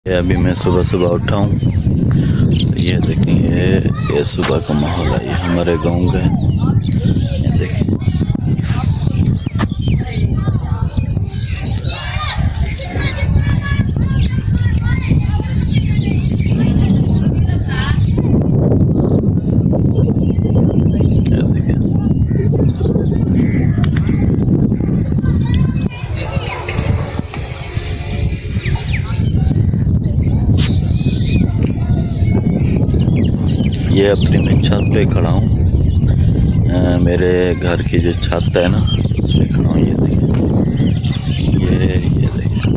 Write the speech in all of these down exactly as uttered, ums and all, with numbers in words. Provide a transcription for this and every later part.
ये अभी मैं सुबह सुबह उठा हूँ, तो ये देखें, ये ये सुबह का माहौल है। ये हमारे गांव का है। ये देखें, ये देखें, ये अपनी मैं छत पे खड़ा हूँ। मेरे घर की जो छत है ना, उस पे खड़ा हूँ। ये देखिए, ये ये देखिए,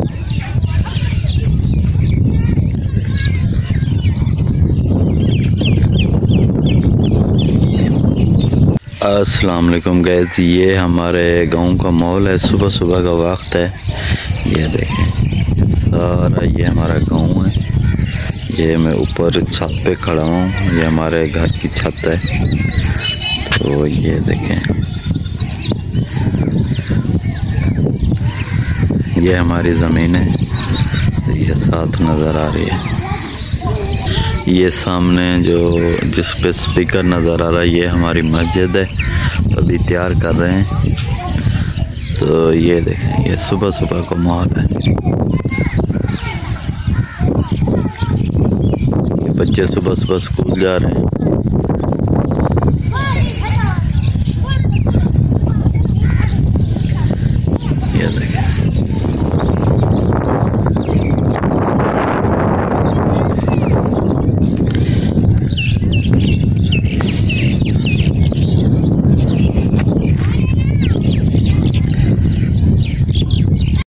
अस्सलाम वालेकुम गाइस। ये हमारे गांव का माहौल है, सुबह सुबह का वक्त है। ये देखें, सारा ये हमारा गांव है। ये मैं ऊपर छत पे खड़ा हूँ, ये हमारे घर की छत है। तो ये देखें, ये हमारी ज़मीन है। तो ये साथ नज़र आ रही है। ये सामने जो जिस पे स्पीकर नज़र आ रहा है, ये हमारी मस्जिद है। तो अभी तैयार कर रहे हैं। तो ये देखें, ये सुबह सुबह का माहौल है। बच्चे सुबह सुबह स्कूल जा रहे हैं।